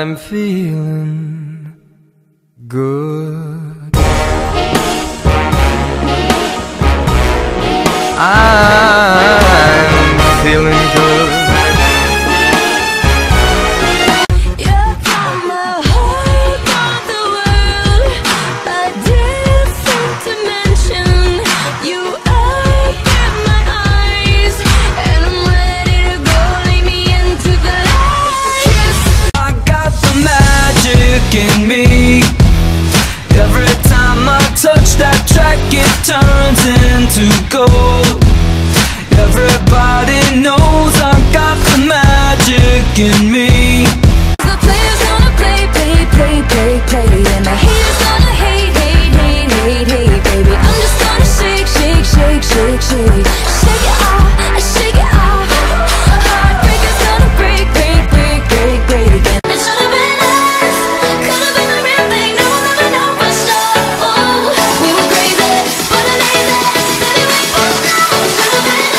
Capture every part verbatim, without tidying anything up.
I'm feeling good. I'm feeling good. You're from the heart of the world, a different dimension. You open my eyes, and I'm ready to go. Lead me into the light. I got the magic in me. Every time I touch that track, it turns into gold. Everybody knows I got the magic in me. The players gonna play, play, play, play, play, and the haters gonna hate, hate, hate, hate, hate, baby. I'm just gonna shake, shake, shake, shake, shake, shake it off, shake it off. Heartbreakers gonna break, break, break, break, break again. It should've been us, could've been the real thing. No one ever know for sure. Oh, we were crazy, but amazing. Anyway, for now, should've been us.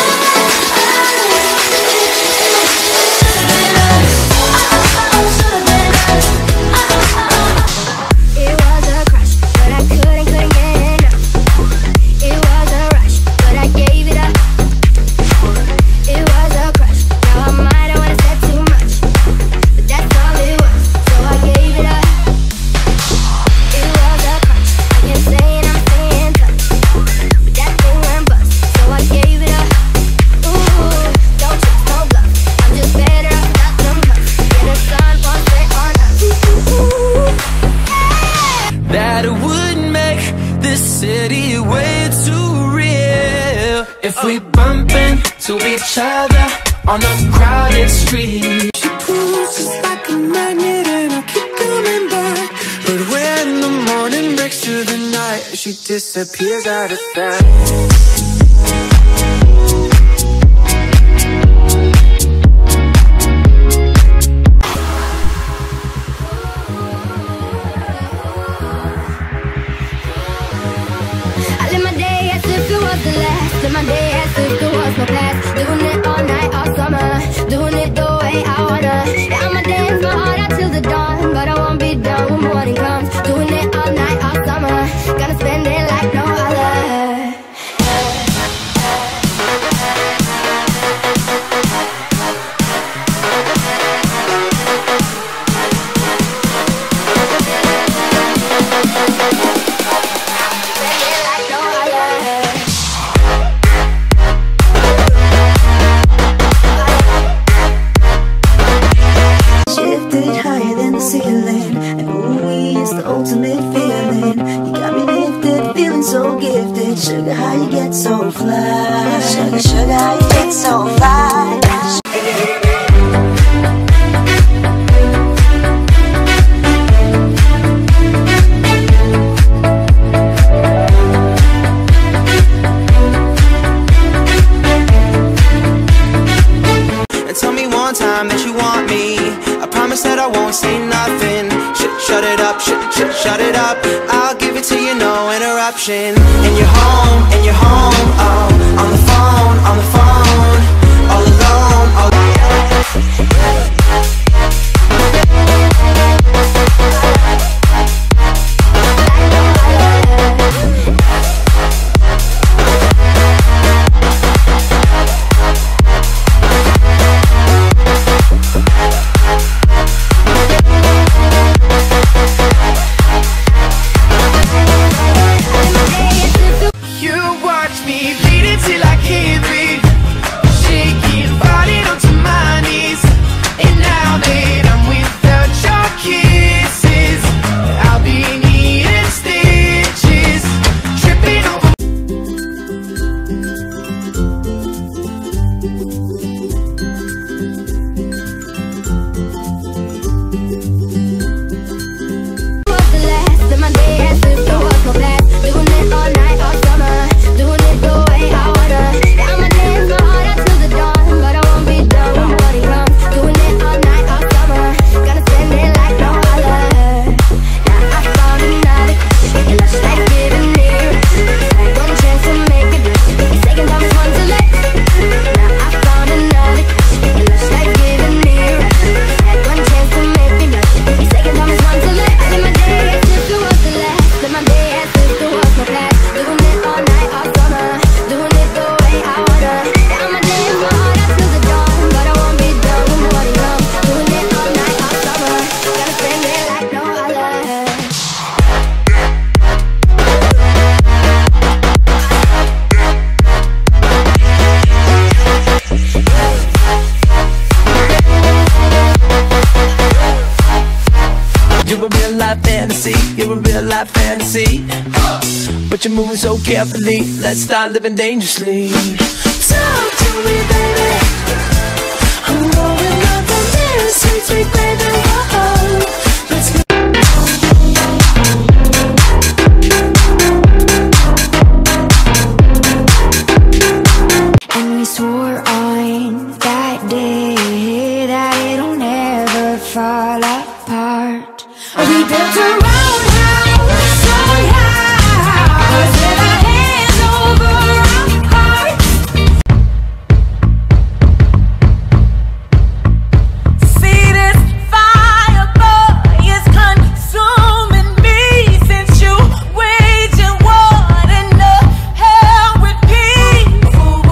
It was a crush, but I couldn't, couldn't get enough. It was a rush, but I gave it up. It was a crush, now I might have wanna said too much, but that's all it was, so I gave it up. It was a crush, I kept saying I'm staying touch, but that thing went bust, so I gave it up. Ooh, don't trust, no bluff, I'm just better off without them cuffs. Yeah, the sun won't stay on us. That it would make this city way too real if we bump into each other on a crowded street. She pulls just like a magnet and I keep coming back, but when the morning breaks through the night, she disappears out of sight. I live my day as if it was the last. Live my day as if there was no past. Doing it all night, all summer. Doing it the way I wanna. Yeah, I'ma dance my heart out till the dawn, but I won't be done when morning comes. Doing it all night, all summer. Gonna spend it like no other. Shifted higher than the ceiling, and ooh, it's the ultimate feeling. You got me lifted, feeling so gifted. Sugar, how you get so fly? Sugar, sugar, how you get so fly? Tell me one time that you want me. I promise that I won't say nothing. Shut, shut it up, shut, shut, shut it up. I'll give it to you, no interruption. And you're home, and you're home, oh. On the phone, on the phone. All alone, all till I can't breathe, shaking, falling onto my knees, and see you're a real life fantasy, but you're moving so carefully. Let's start living dangerously. Talk to me, baby. I'm going up the stairs, sweet, sweet baby. Whoa, let's go. And we swore on that day that it'll never fall apart. We built a roundhouse on house with our hands over our hearts. See this fire, boy, is consuming me. Since you waging war in the hell with peace.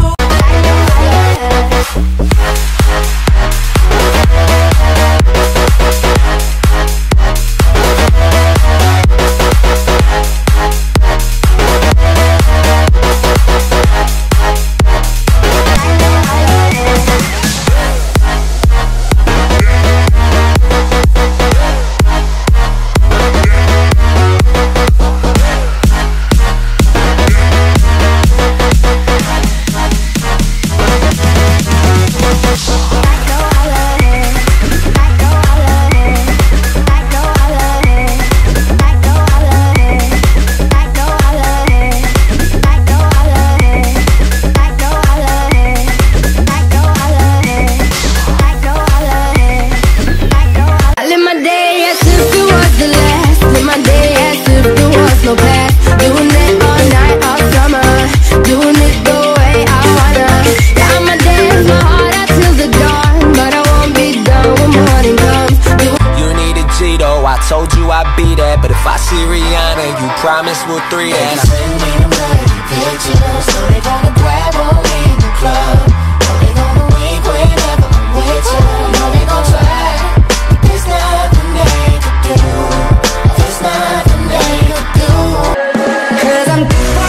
Told you I'd be there, but if I see Rihanna, you promise we'll three and send me them dirty pictures. So they gonna grab on me in the club. No, they gonna wink whenever I'm with you. No, they gon' try, but there's nothing they could do. There's nothing they could do. Cause I'm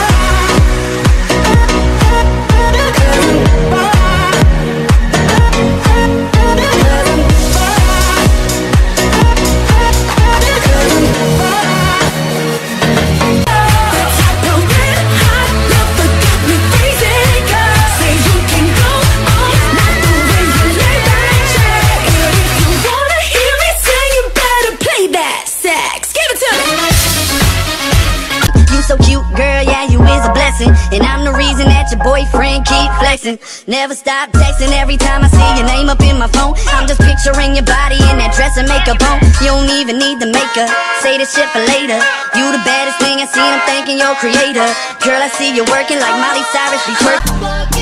so cute, girl, yeah, you is a blessing. And I'm the reason that your boyfriend keep flexing. Never stop texting every time I see your name up in my phone. I'm just picturing your body in that dress and makeup on. You don't even need the makeup, say this shit for later. You the baddest thing I seen, I'm thanking your creator. Girl, I see you working like Miley Cyrus be twerking.